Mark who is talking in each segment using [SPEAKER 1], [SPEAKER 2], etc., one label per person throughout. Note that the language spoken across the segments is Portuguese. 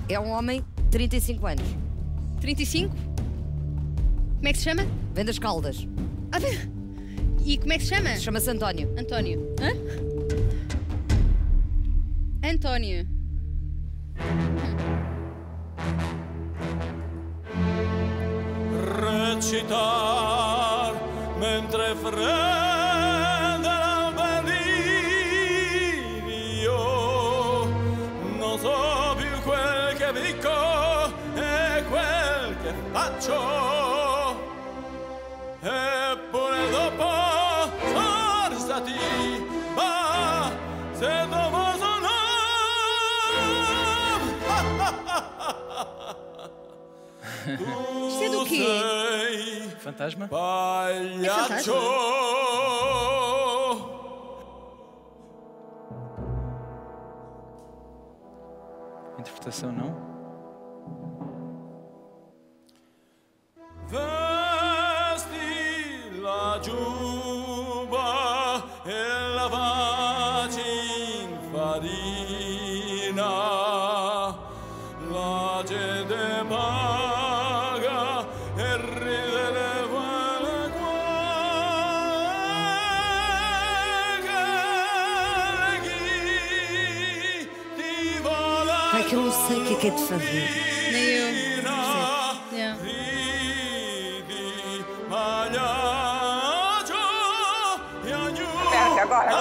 [SPEAKER 1] É um homem, 35 anos.
[SPEAKER 2] 35? Como é que se chama?
[SPEAKER 1] Vem das Caldas.
[SPEAKER 2] Ah, e como é que se chama?
[SPEAKER 1] Chama-se António.
[SPEAKER 2] António. Hã? António.
[SPEAKER 3] Recitar mentre prende l'albelirio, non so più quel che dico e quel che faccio, eppure dopo forzati va se dopo sono
[SPEAKER 2] Isto é do quê?
[SPEAKER 4] Fantasma?
[SPEAKER 3] Pagliaccio.
[SPEAKER 4] Interpretação não?
[SPEAKER 3] Vesti la giubba e lavaci in farina, la gente paga e ride le buone guaghi di vola.
[SPEAKER 1] Ai, que eu não sei o que é de fazer.
[SPEAKER 2] Nem eu. Yeah.
[SPEAKER 5] Agora.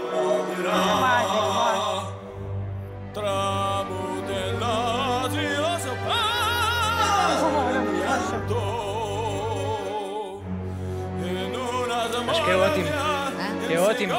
[SPEAKER 4] Acho que é ótimo. É ótimo.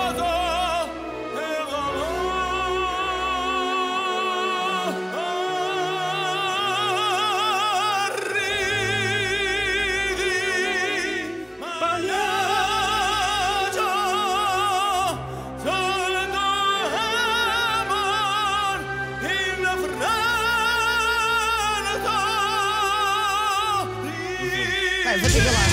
[SPEAKER 1] Vai, vou ter que ir lá.